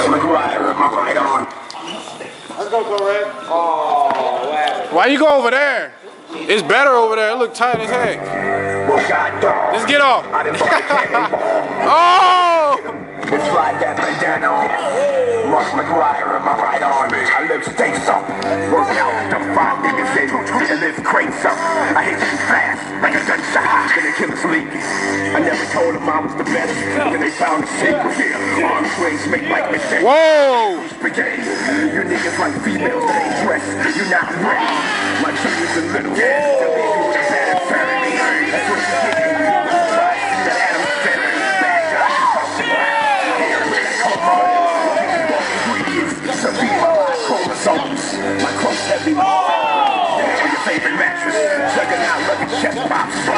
Let's go, Codered. Oh, wow. Why you go over there? It's better over there. It look tight as heck. Just get off. Oh! It's like that bandana. Mark McGuire in my right arm. I live states up. Work out the 5 niggas in and live crates up. I hit you fast like a gunshot. And they kill us leaking. I never told them I was the best. When they found the secret here, arm swings make like mistakes. Whoa! Spaghetti. You niggas like females that ain't dressed. You're not ready. My juniors and little kids. They'll leave you with a bad family. That's what you get. That Adam Sandler. Bad guy. My crust heavy. On your favorite mattress. Juggernaut, lucky chest pops.